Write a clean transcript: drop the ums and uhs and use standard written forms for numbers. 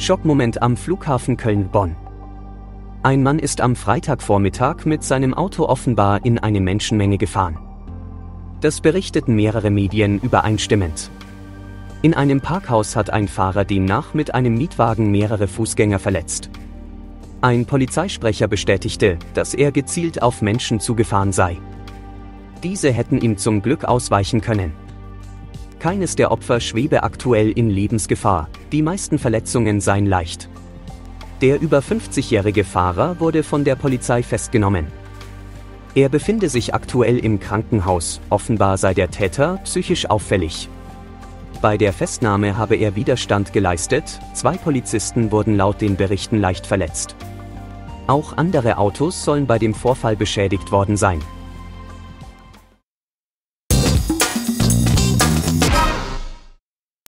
Schockmoment am Flughafen Köln-Bonn. Ein Mann ist am Freitagvormittag mit seinem Auto offenbar in eine Menschenmenge gefahren. Das berichteten mehrere Medien übereinstimmend. In einem Parkhaus hat ein Fahrer demnach mit einem Mietwagen mehrere Fußgänger verletzt. Ein Polizeisprecher bestätigte, dass er gezielt auf Menschen zugefahren sei. Diese hätten ihm zum Glück ausweichen können. Keines der Opfer schwebe aktuell in Lebensgefahr, die meisten Verletzungen seien leicht. Der über 50-jährige Fahrer wurde von der Polizei festgenommen. Er befinde sich aktuell im Krankenhaus, offenbar sei der Täter psychisch auffällig. Bei der Festnahme habe er Widerstand geleistet, 2 Polizisten wurden laut den Berichten leicht verletzt. Auch andere Autos sollen bei dem Vorfall beschädigt worden sein.